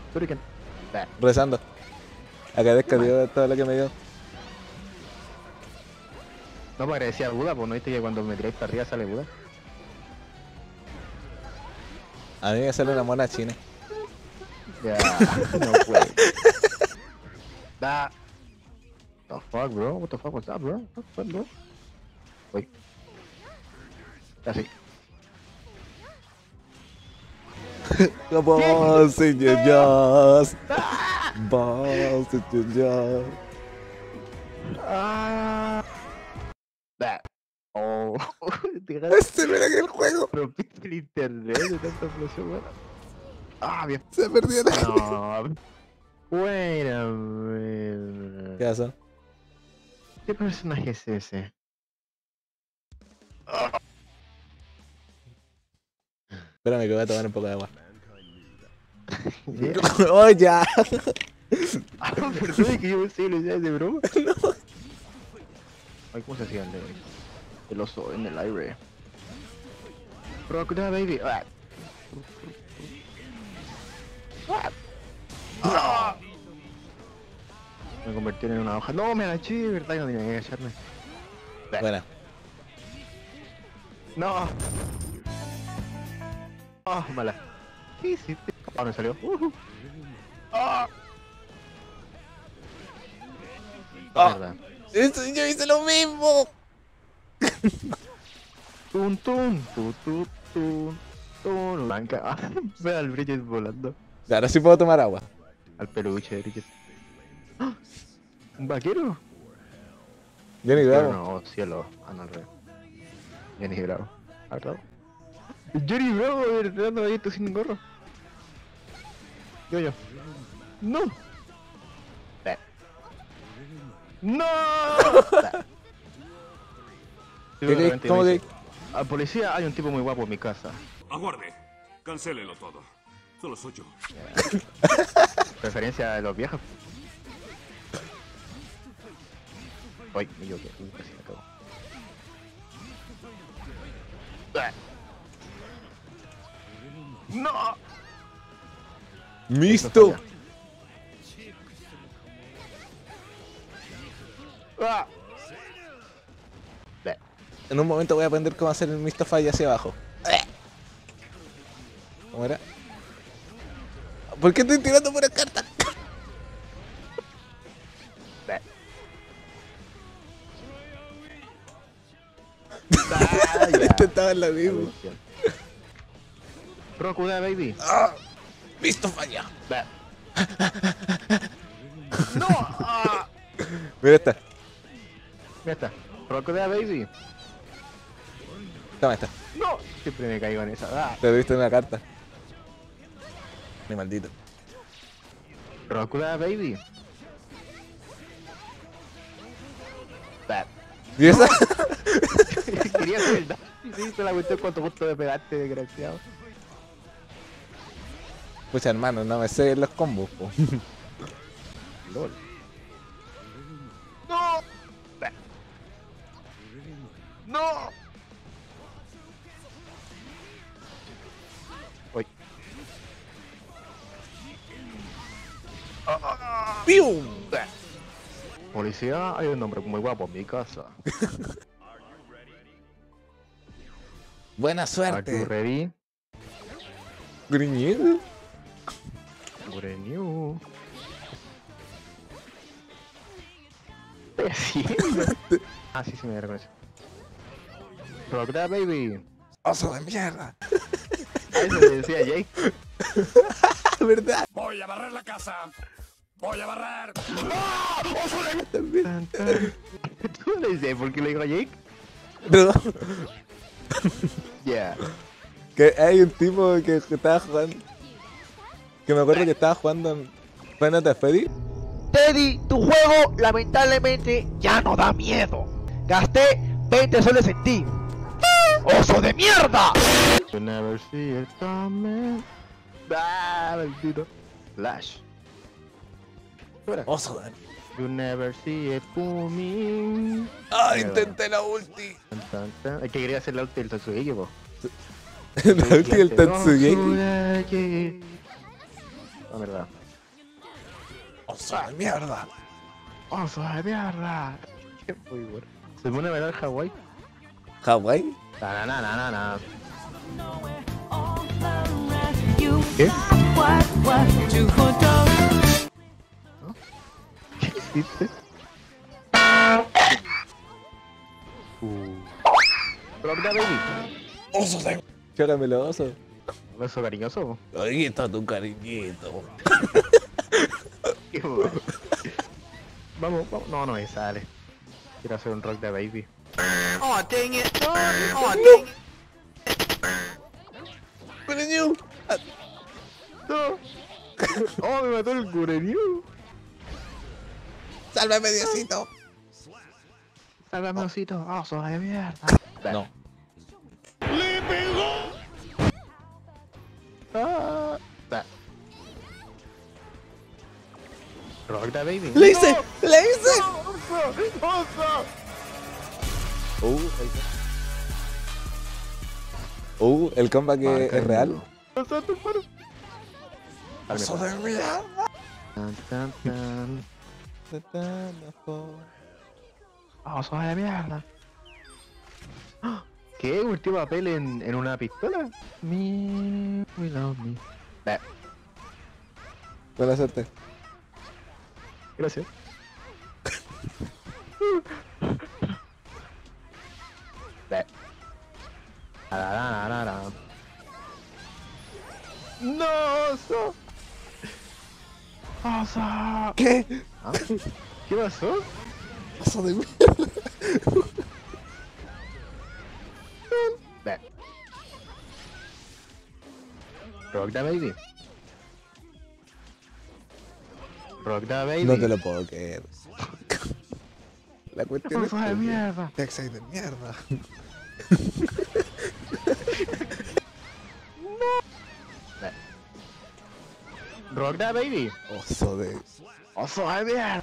Shuriken. Rezando. Agradezco a Dios todo lo que me dio. No, pues agradecía a Buda, pues no viste que cuando me tiráis para arriba sale Buda. A mí me sale una mona china. Ya, no puede. Da. What the fuck, bro? What the fuck was that, bro? What the fuck, bro? Uy. Así. Vamos, señor Jazz. Vamos, señor Jazz. Ah. Da. Oh. Se me dañó el juego. Rompiste el internet de tanta explosión, weón. Ah, bien. Se perdió la... No. Wait a minute. ¿Qué pasó? ¿Qué personaje es ese? Espérame que voy a tomar un poco de agua. ¿Yeah? ¡Oh, ya! Ah, perdón, que yo pensé que lo decías de broma. No. Ay, ¿cómo se hacía el oso en el aire? Crocodile baby. Ah. Ah. Me convertí en una hoja. No, me agaché, verdad que no tenía que agacharme. Buena. No. Ah, mala. ¿Qué hiciste? Ah, me salió. Ah. Ah. Verdad. Eso, yo hice lo mismo. Tun tun, tun. Blanca. Ah, ve al Bridget volando. Ahora sí puedo tomar agua. Al peluche de Bridget. ¡Ah! ¿Un vaquero? Jenny Bravo. No, cielo. Ah, no, al revés. Jenny Bravo. ¿Al revés? Jenny Bravo, de verdad, no esto sin gorro. Yo. No. No. ¿Cómo que? Al policía hay un tipo muy guapo en mi casa. Aguarde. Cancélelo todo. Solo soy yo. Preferencia de los viejos. Uy, me equivoqué. Casi me cago. ¡No! ¡Misto! ¡Ah! En un momento voy a aprender cómo hacer el Misto Falla hacia abajo. ¿Cómo era? ¿Por qué estoy tirando por carta? Intentaba en la misma. Crocodile baby. ¡Ah! ¡Misto Falla! ¡No! ¡Ah! Mira esta. Ya está. Crocodile baby. Toma esta. ¡No! Siempre me caigo en esa. ¡Ah! Te diste una carta. Ni maldito. Crocodile baby. ¿Y esa? Quería hacer el dash y se hizo la cuestión cuánto gusto de pegarte, desgraciado. Pucha, hermano, no me sé los combos, po. LOL. ¡No! ¡No! Uy. ¡Pium! Policía, hay un hombre muy guapo en mi casa. Buena Are you suerte. ready? Griñido. Greñu. ¿Qué estoy haciendo? Ah, sí, me reconoce. Crocodile baby. ¡Oso de mierda! Ah, eso le decía Jake. ¿Verdad? Voy a barrer la casa. Voy a barrer. Tan, tan. ¿Tú le dices por qué le digo a Jake? No. Yeah. Que hay un tipo que estaba jugando. Que me acuerdo que estaba jugando en Final Fantasy. Teddy, tu juego lamentablemente ya no da miedo. Gasté 20 soles en ti. ¡Oso de mierda! You never see it coming. Ah, maldito. Flash. Fuera. Oso de... You never see it coming. ¡Ah! Intenté la ulti. Tan, tan, tan. Es que quería hacer la ulti del Tatsugeki, po. La ulti del Tatsugeki. Tatsugeki. Ah, verdad. Oso de mierda. Oso de mierda. Qué muy bueno. Se pone a bailar Hawái. ¿Hawái? Na, na, na, na, na. ¿Qué? ¿Qué hiciste? Rock the baby. Oso de... Chágamelo, oso. Beso cariñoso. Ahí está tu cariñito. Qué bueno. Vamos, vamos. No, no me sale. Quiero hacer un rock the baby. Oh, dang it. Oh, dang it. ¡Cariño! No. Oh, me mató el cureño. ¡Sálvame, Diosito! Sálvame, osito. Oso de mierda. No. Ah. Rock the baby. ¡Le hice! ¡Le hice! ¡Oso! ¡Oso! El comeback es real. ¡Oso, tu mano! ¡Oso de mierda! Tan, tan, tan. Oso de mierda. ¡Ah! ¿Qué? ¿Ultió papel en una pistola? Me, we love me. Buena suerte. Gracias. ¡No, oso! ¡Oso! ¿Qué? ¿Ah? ¿Qué pasó? ¡Oso de mierda! Rock the baby. Rock the baby. No te lo puedo creer. La cuestión es Oso de mierda. Texas de mierda. Rock the baby. Oso de... Oso de mierda.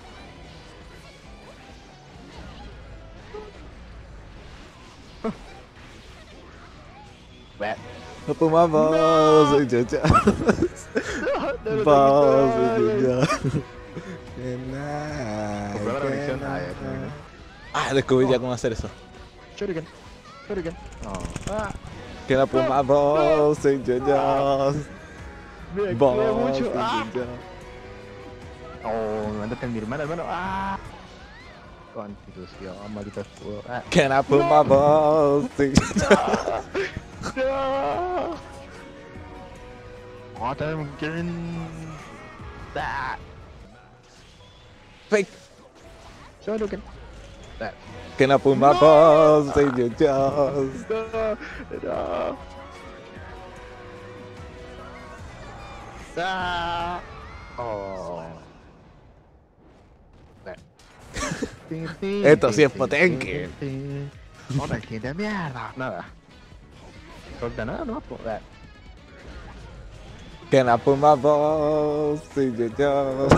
No tomamos, chacha. Vamos, ya. Que nada. Compraba la versión. Ah, descubrí ya cómo hacer eso. Shuriken. Shuriken. No. Ah. Que la fumamos, ya. Me activé Vamos, mucho. Ah. ya. Oh, me mandaste a mi hermana, hermano. Ah. Constitución, maldito escudo. Ah. Que la fumamos, No. Autumn Gun. Ah. Fake. Shuriken. Ah. Que la fumamos, ya. No. Ah. Oh. Esto sí es potenque. No te entiendes mierda. Nada. Corta nada, no. Que la fumamos, ya.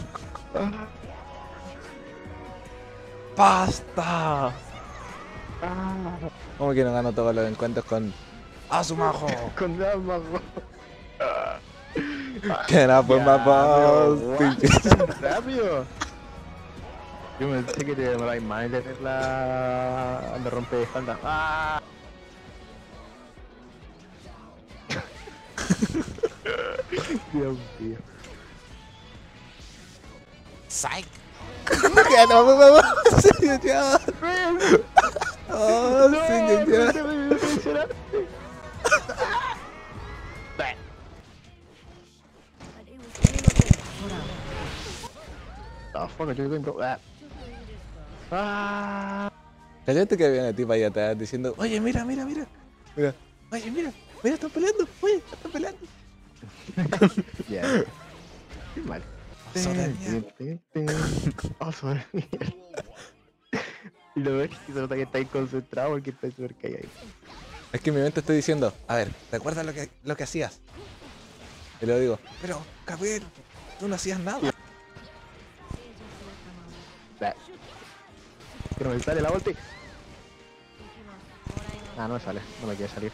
¡Basta! ¿Cómo que no gano todos los encuentros con Azumajo? Con Dama. Que la fumamos, Rápido. Yo me pensé que te demoráis más en tener la... Me rompe de espalda. ¡Ah! Dios mío. Psych. Que la fumamos, ya. Oh, ya. Oh, fuck, yo tengo... Ah. Cállate que viene tipo ahí atrás diciendo, oye, mira. Mira. Oye, mira, están peleando. Oye, están peleando. Ya. Qué mal. Oso de mierda. Oso de mierda. Y lo ves que se nota que estáis concentrado porque estáis cerca ahí. Es que en mi mente estoy diciendo, a ver, ¿te acuerdas lo que hacías? Y le digo, pero, Gabriel, tú no hacías nada. Pero me sale la volta. Ah, no me sale, no me quiere salir.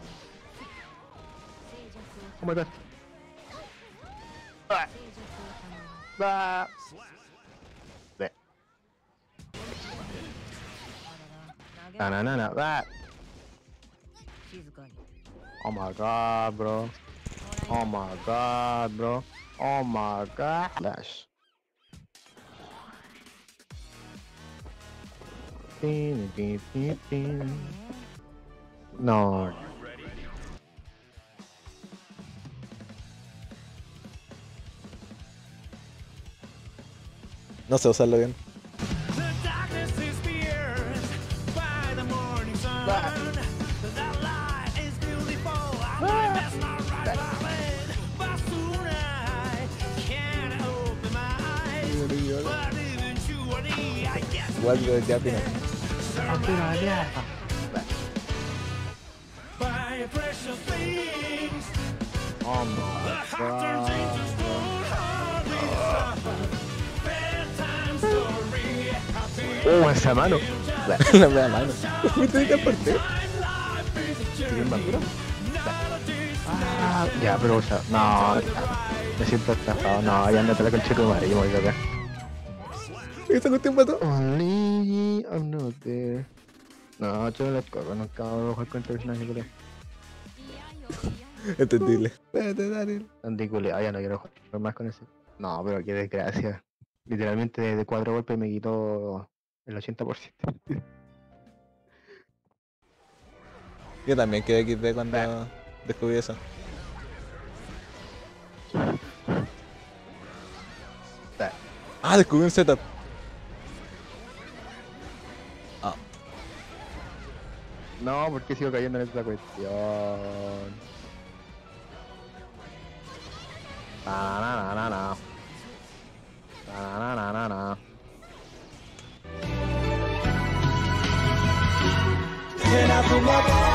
Oh my god. Bah. Bleh. Banana, bah. Oh my god, bro. Oh my god, bro. Oh my god. Flash. No. No sé usarlo bien. Igual de Japan. Oh my god. Oh, esa mano. La mea mano. Me tengo que apartar. ¿Tienes madura? Ah, ya, pero usa. No, me siento estafado. No, ya andate la concha de tu madre, yo me voy de acá. ¿Esta cuestión mató? Only I'm not there. No, yo la corro, nunca voy a jugar contra personaje culé. Entendible. Espérate, Daniel. Anticulé, ya no quiero jugar más con ese. No, pero qué desgracia. Literalmente de 4 golpes me quitó el 80%. Yo también quedé XD cuando descubrí eso. Ah, descubrí un setup. Ah, No, porque sigo cayendo en esta cuestión. Na, na, na, na, na. Na, na, na, na, na. Can I put my